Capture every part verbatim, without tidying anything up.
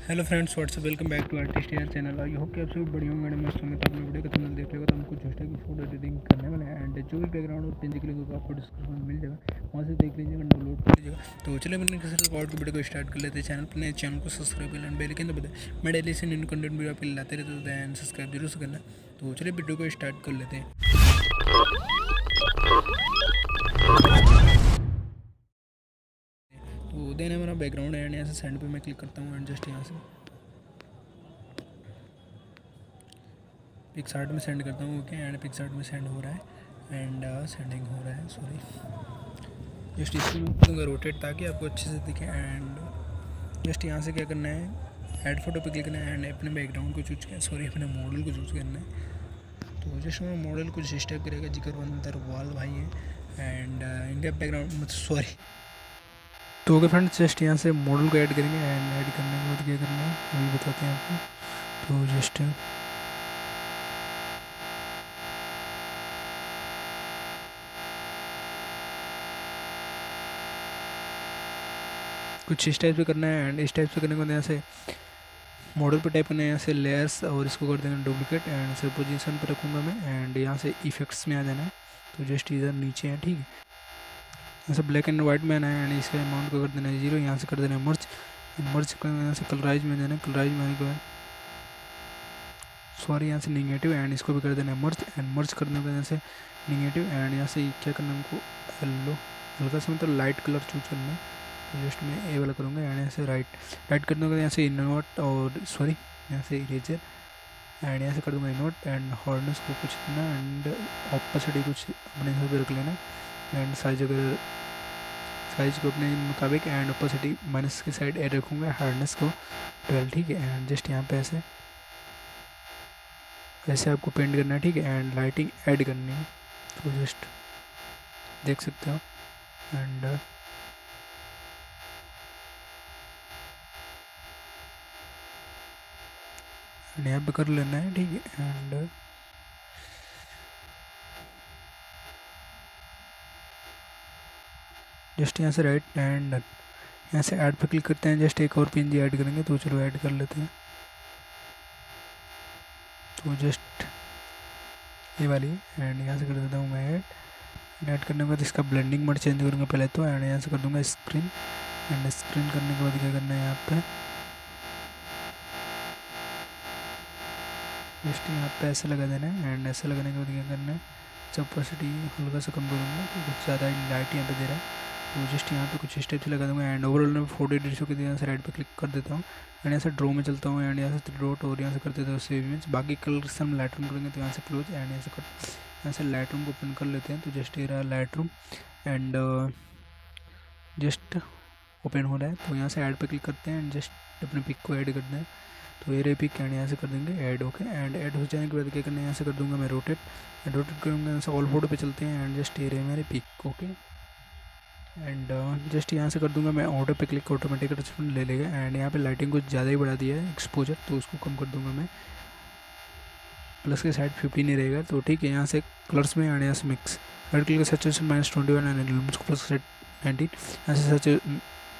Hello friends, what's up welcome back to artist air channel. I hope कि आप सभी बढ़िया होंगे। मस्त होंगे। तो आपने वीडियो का थंबनेल देख लेगा तो हम कुछ हैशटैग की फोटो एडिटिंग करने वाले हैं एंड जो भी बैकग्राउंड और पिन के लिए आपको डिस्क्रिप्शन में मिल जाएगा, वहाँ से देख लीजिएगा, डाउनलोड कर लीजिएगा। तो चलिए मैंने किसी रिकॉर्ड की वीडियो को स्टार्ट कर लेते हैं। चैनल पर नए चैनल को सब्सक्राइब कर लेना, बेल आइकन दबा दें। मैं डेली से न्यू कंटेंट वीडियो आपके लाते रहते होते हैं, सब्सक्राइब जरूर से करना। तो चलिए वीडियो को स्टार्ट कर लेते हैं। तो देन है मेरा बैकग्राउंड है एंड यहाँ से सेंड पे मैं क्लिक करता हूँ एंड जस्ट यहाँ से पिक्सार्ट में सेंड करता हूँ। ओके, एंड पिक्सार्ट में सेंड हो रहा है एंड सेंडिंग हो रहा है। सॉरी, जस्ट इसको दूँगा रोटेट ताकि आपको अच्छे से दिखे। एंड जस्ट यहाँ से क्या करना है, ऐड फोटो पे क्लिक करना है एंड अपने बैकग्राउंड को चूज करना है, सॉरी अपने मॉडल को चूज करना है। तो जस्ट मेरा मॉडल कुछ इस टाइप करेगा, जिक्र बंदर वाल भाई है एंड इंडिया बैकग्राउंड मतलब सॉरी। तो ओके फ्रेंड्स, जस्ट यहाँ से मॉडल को ऐड करेंगे एंड ऐड करने के बाद क्या करना है अभी बताते हैं आपको। तो जस्ट कुछ इस टाइप से करना है एंड इस टाइप से करने के बाद यहाँ से मॉडल पे टाइप करना है, यहाँ से लेयर्स और इसको कर देंगे डुप्लीकेट एंड से पोजीशन पे रखूँगा मैं एंड यहाँ से इफेक्ट्स में आ जाना है। तो जस्ट इधर नीचे है, ठीक है। यहाँ से ब्लैक एंड वाइट में आना है एंड इसका अमाउंट को कर देना है जीरो। यहाँ से कर देना है मर्ज मर्ज कर यहाँ से कलराइज में जाना है। कलराइज में आने के बाद सॉरी यहाँ से निगेटिव एंड इसको भी कर देना है मर्ज एंड मर्ज करने के बाद यहाँ से निगेटिव एंड यहाँ से क्या करना है हमको येलो हल्का सा मतलब लाइट कलर चूज करना है। तो जस्ट मैं ए वाला करूँगा एंड यहाँ से राइट राइट करने के बाद यहाँ से इनोट और सॉरी यहाँ से इरेजर एंड यहाँ से कर दूँगा इनोट एंड हार्डनेस को कुछ देना एंड ऑपोसिटी कुछ अपने हिसाब से रख लेना एंड साइज अगर साइज को अपने मुताबिक एंड ऑपोसिटी माइनस की साइड ऐड रखूँगा, हार्डनेस को ट्वेल्व, ठीक है। एंड जस्ट यहाँ पे ऐसे ऐसे आपको पेंट करना है, ठीक है। एंड लाइटिंग ऐड करनी है, तो जस्ट देख सकते हो एंड एंड यहाँ पे कर लेना है, ठीक है। एंड जस्ट यहाँ से राइट एंड यहाँ से ऐड पे क्लिक करते हैं। जस्ट एक और पीएनजी ऐड करेंगे, तो चलो ऐड कर लेते हैं। तो जस्ट ये वाली एंड यहाँ से कर देता हूँ मैं ऐड ऐड करने के बाद इसका ब्लेंडिंग मोड चेंज करूँगा पहले तो एंड यहाँ से कर दूँगा स्क्रीन एंड स्क्रीन करने के बाद क्या करना है यहाँ पे जस्ट यहाँ पे ऐसे लगा देना है एंड ऐसे लगाने के बाद क्या करना है कैपेसिटी हल्का सा कम करूँगा, तो कुछ ज़्यादा लाइट यहाँ पे दे रहा है। तो जस्ट यहाँ पे कुछ स्टेप से लगा दूँगा एंड ओवरऑल मैं फोटो एडिट के यहाँ से राइट पे क्लिक कर देता हूँ एंड यहाँ से ड्रॉ में चलता हूँ एंड यहाँ से थ्री डॉट और यहाँ से कर देता हूँ सेव इमेज। बाकी कलर हम लाइट रूम करेंगे, तो यहाँ से क्लोज एंड यहाँ से कट यहाँ से लाइट रूम को ओपन कर लेते हैं। तो जस्ट ये रहा Lightroom and just open हो रहा है। तो यहाँ से ऐड पे क्लिक करते हैं एंड जस्ट अपने पिक को ऐड करते हैं। तो ये रे पिक एंड यहाँ से कर देंगे ऐड। ओके, एंड ऐड हो जाने के बाद क्या करना है, यहाँ से कर दूंगा मैं रोटेट एंड रोटेट करूँगा। यहाँ से ऑल फोटो पे चलते हैं एंड जस्ट ये रहे मेरे पिक। ओके, एंड जस्ट यहाँ से कर दूंगा मैं ऑटो पे क्लिक, ऑटोमेटिक एडजस्टमेंट ले लेगा एंड यहाँ पे लाइटिंग कुछ ज़्यादा ही बढ़ा दिया है एक्सपोजर, तो उसको कम कर दूंगा मैं। प्लस के साइड फिफ्टीन ही रहेगा, तो ठीक है। यहाँ से कलर्स में एंड यहाँ से मिक्स रेड कलर का saturation minus twenty one and उसको प्लस साइड नाइनटीन। यहाँ से सच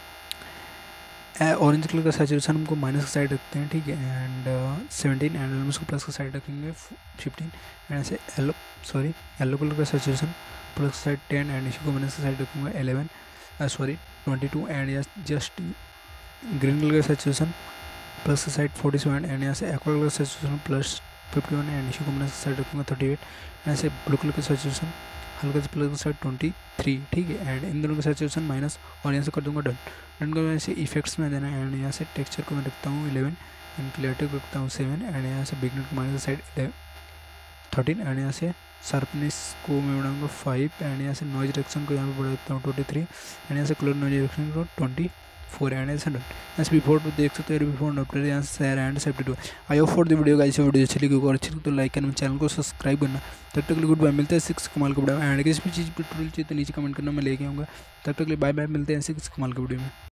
ऑरेंज कलर का सैचुरेशन हमको माइनस का साइड रखते हैं, ठीक है। एंड सेवनटीन एंड उसको प्लस का साइड रखेंगे फिफ्टीन एंड ऐसे येलो सॉरी येलो कलर का saturation plus side ten and इसी को माइनस का साइड रखूँगा eleven sorry twenty two and just green colour का सैचुरेशन प्लस का साइड फोर्टी सेवन एंड यहाँ से एक्वा कलर का saturation plus fifty one and इसी को माइनस का साइड रखूँगा थर्टी एट एंड ऐसे ब्लू कलर का सैचुरेशन हल्का से प्लस का साइड ट्वेंटी थ्री, ठीक है। एंड इन दोनों का सैचुरेशन माइनस और यहाँ से कर दूंगा डन। डन कर ऐसे इफेक्ट्स में देना है एंड यहाँ से टेक्सचर को मैं रखता हूँ इलेवन एंड क्लियरिटी को रखता हूँ सेवन एंड यहाँ से बिगनर को माइनस साइड थर्टीन एंड यहाँ से शार्पनेस को मैं बढ़ाऊँगा फाइव एंड यहाँ से नॉइज रिडक्शन को यहाँ पे बढ़ा देता हूँ ट्वेंटी थ्री एंड यहाँ से कलर नॉइज रिडक्शन को ट्वेंटी फोर एंड ऐसे डन। ऐसे बिफोर तो देख सकते हो बिफोर आफ्टर यहाँ से share and safety too. I hope for the video guys, video अच्छी लगी और अच्छी तो लाइक करना, चैनल को सब्सक्राइब करना। तब तक के लिए गुड बाय, मिलते हैं सिक्स कमाल का वीडियो एंड किसी भी चीज़ पर ट्यूटोरियल चाहिए तो नीचे कमेंट करना, मैं लेके आऊँगा। तब तक के लिए बाय बाय, मिलते हैं सिक्स कमाल का वीडियो में।